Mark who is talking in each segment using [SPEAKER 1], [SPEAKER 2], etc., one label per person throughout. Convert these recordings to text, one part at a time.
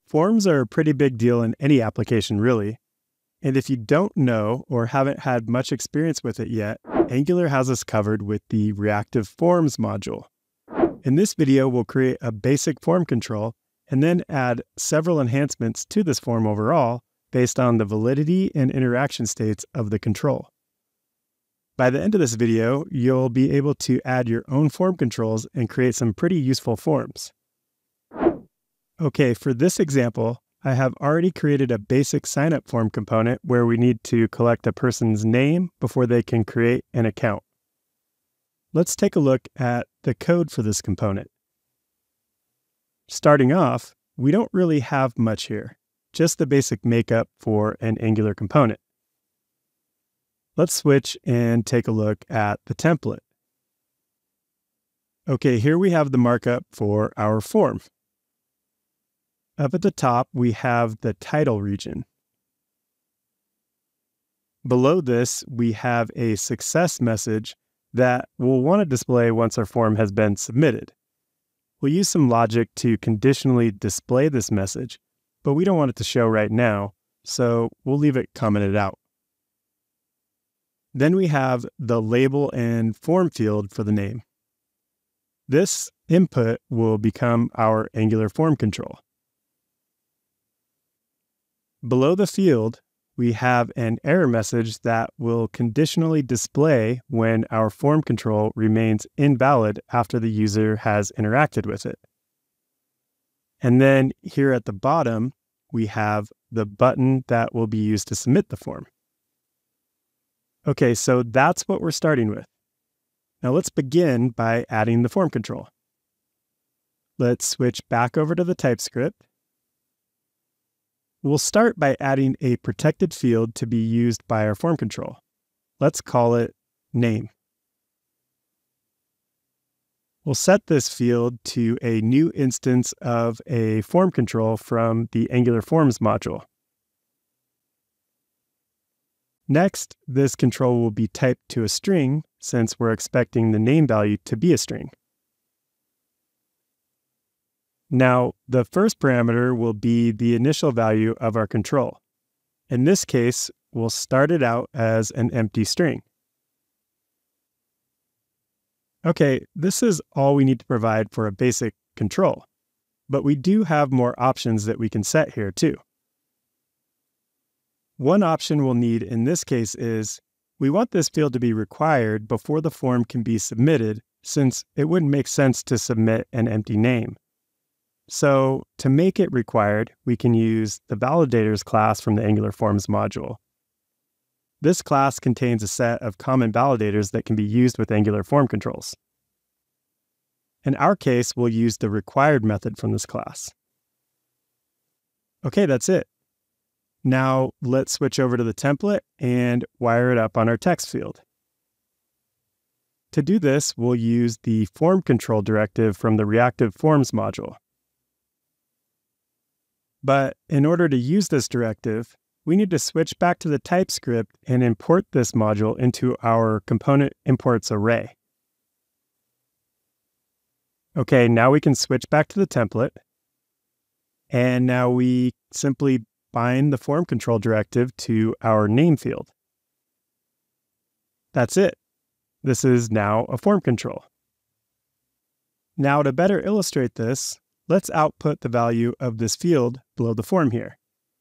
[SPEAKER 1] Forms are a pretty big deal in any application, really. And if you don't know or haven't had much experience with it yet, Angular has us covered with the reactive forms module. In this video, we'll create a basic form control and then add several enhancements to this form overall based on the validity and interaction states of the control. By the end of this video, you'll be able to add your own form controls and create some pretty useful forms. Okay, for this example, I have already created a basic sign-up form component where we need to collect a person's name before they can create an account. Let's take a look at the code for this component. Starting off, we don't really have much here, just the basic makeup for an Angular component. Let's switch and take a look at the template. Okay, here we have the markup for our form. Up at the top, we have the title region. Below this, we have a success message that we'll want to display once our form has been submitted. We'll use some logic to conditionally display this message, but we don't want it to show right now, so we'll leave it commented out. Then we have the label and form field for the name. This input will become our Angular form control. Below the field, we have an error message that will conditionally display when our form control remains invalid after the user has interacted with it. And then here at the bottom, we have the button that will be used to submit the form. Okay, so that's what we're starting with. Now let's begin by adding the form control. Let's switch back over to the TypeScript. We'll start by adding a protected field to be used by our form control. Let's call it name. We'll set this field to a new instance of a form control from the Angular Forms module. Next, this control will be typed to a string since we're expecting the name value to be a string. Now, the first parameter will be the initial value of our control. In this case, we'll start it out as an empty string. Okay, this is all we need to provide for a basic control, but we do have more options that we can set here too. One option we'll need in this case is we want this field to be required before the form can be submitted, since it wouldn't make sense to submit an empty name. So to make it required, we can use the validators class from the Angular Forms module. This class contains a set of common validators that can be used with Angular form controls. In our case, we'll use the required method from this class. Okay, that's it. Now let's switch over to the template and wire it up on our text field. To do this, we'll use the form control directive from the reactive forms module. But in order to use this directive, we need to switch back to the TypeScript and import this module into our component imports array. Okay, now we can switch back to the template. And now we simply bind the form control directive to our name field. That's it. This is now a form control. Now to better illustrate this, let's output the value of this field below the form here.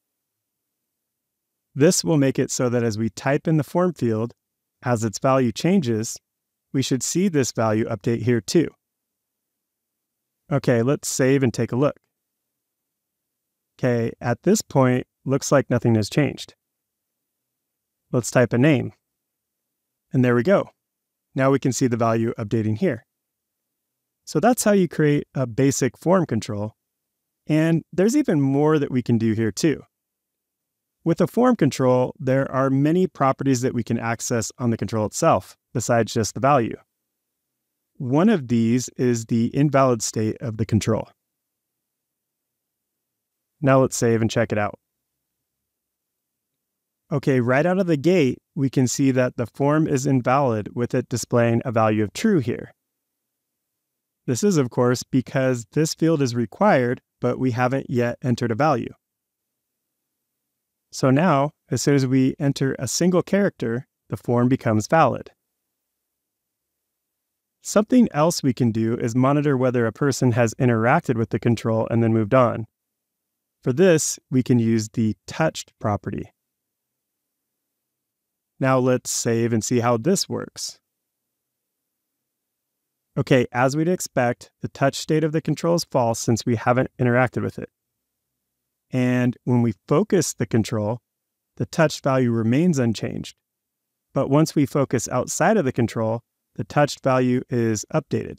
[SPEAKER 1] This will make it so that as we type in the form field, as its value changes, we should see this value update here too. Okay, let's save and take a look. Okay, at this point, looks like nothing has changed. Let's type a name. And there we go. Now we can see the value updating here. So that's how you create a basic form control. And there's even more that we can do here too. With a form control, there are many properties that we can access on the control itself, besides just the value. One of these is the invalid state of the control. Now let's save and check it out. Okay, right out of the gate, we can see that the form is invalid with it displaying a value of true here. This is, of course, because this field is required, but we haven't yet entered a value. So now, as soon as we enter a single character, the form becomes valid. Something else we can do is monitor whether a person has interacted with the control and then moved on. For this, we can use the touched property. Now let's save and see how this works. Okay, as we'd expect, the touch state of the control is false since we haven't interacted with it. And when we focus the control, the touched value remains unchanged. But once we focus outside of the control, the touched value is updated.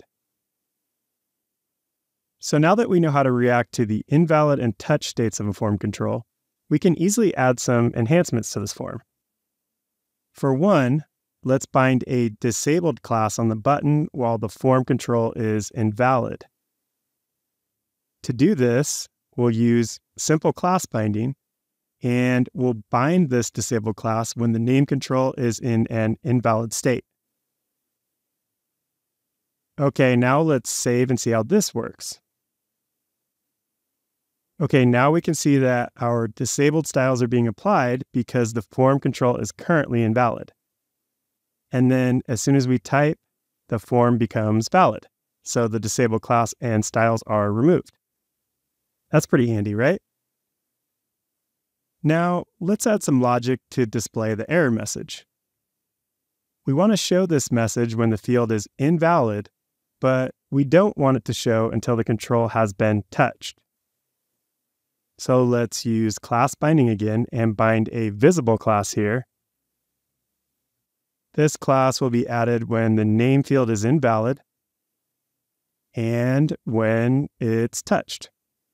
[SPEAKER 1] So now that we know how to react to the invalid and touch states of a form control, we can easily add some enhancements to this form. For one, let's bind a disabled class on the button while the form control is invalid. To do this, we'll use simple class binding, and we'll bind this disabled class when the name control is in an invalid state. Okay, now let's save and see how this works. Okay, now we can see that our disabled styles are being applied because the form control is currently invalid. And then as soon as we type, the form becomes valid. So the disabled class and styles are removed. That's pretty handy, right? Now, let's add some logic to display the error message. We want to show this message when the field is invalid, but we don't want it to show until the control has been touched. So let's use class binding again and bind a visible class here. This class will be added when the name field is invalid and when it's touched.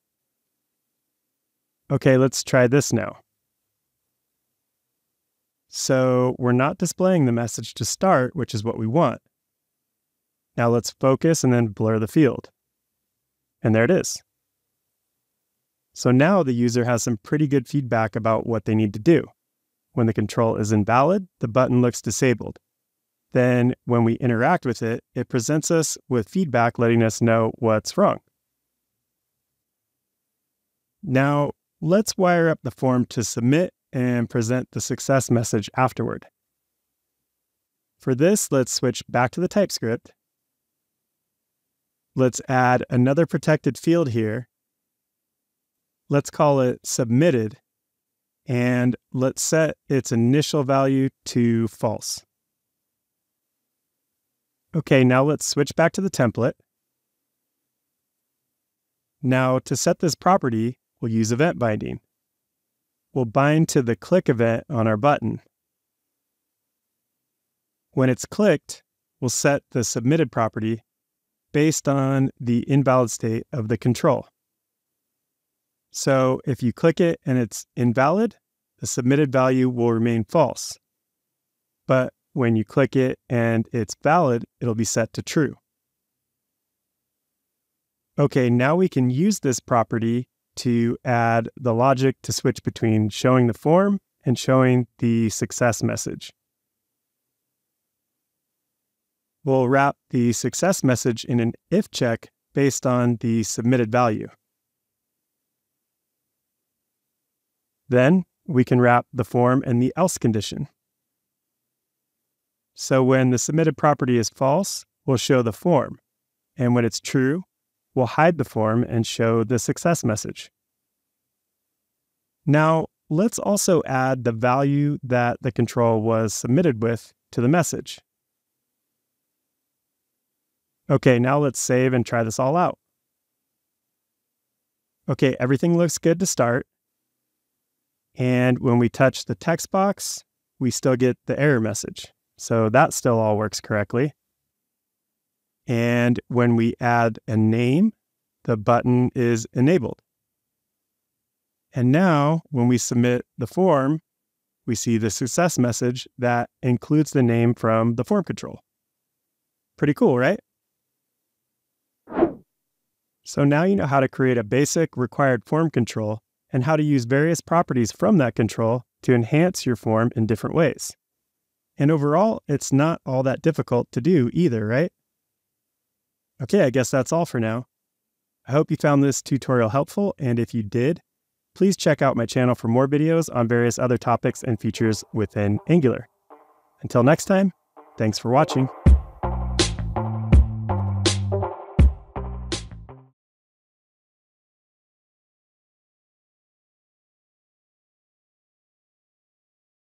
[SPEAKER 1] Okay, let's try this now. So we're not displaying the message to start, which is what we want. Now let's focus and then blur the field. And there it is. So now the user has some pretty good feedback about what they need to do. When the control is invalid, the button looks disabled. Then when we interact with it, it presents us with feedback letting us know what's wrong. Now, let's wire up the form to submit and present the success message afterward. For this, let's switch back to the TypeScript. Let's add another protected field here. Let's call it submitted, and let's set its initial value to false. Okay, now let's switch back to the template. Now to set this property, we'll use event binding. We'll bind to the click event on our button. When it's clicked, we'll set the submitted property based on the invalid state of the control. So if you click it and it's invalid, the submitted value will remain false. But when you click it and it's valid, it'll be set to true. Okay, now we can use this property to add the logic to switch between showing the form and showing the success message. We'll wrap the success message in an if check based on the submitted value. Then we can wrap the form and the else condition. So when the submitted property is false, we'll show the form. And when it's true, we'll hide the form and show the success message. Now, let's also add the value that the control was submitted with to the message. Okay, now let's save and try this all out. Okay, everything looks good to start. And when we touch the text box, we still get the error message. So that still all works correctly. And when we add a name, the button is enabled. And now when we submit the form, we see the success message that includes the name from the form control. Pretty cool, right? So now you know how to create a basic required form control and how to use various properties from that control to enhance your form in different ways. And overall, it's not all that difficult to do either, right? Okay, I guess that's all for now. I hope you found this tutorial helpful, and if you did, please check out my channel for more videos on various other topics and features within Angular. Until next time, thanks for watching.